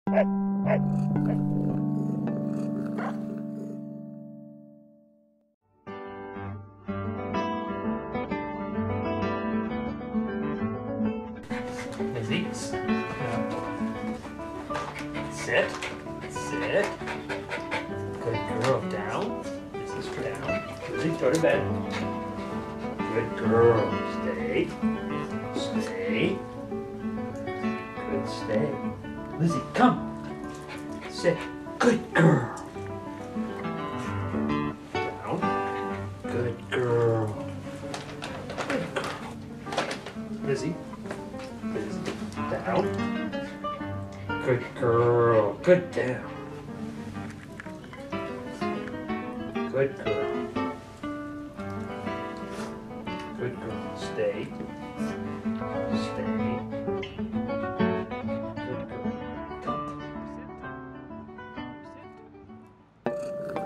Lizzie, sit, sit. Good girl, down. This is down. Lizzie, go to bed. Good girl, stay, stay. Good, stay. Lizzie, come. Sit. Good girl. Down. Good girl. Good girl. Lizzie. Lizzie. Down. Good girl. Good down. Good girl. Good girl. Stay. Stay. Good girl. Come.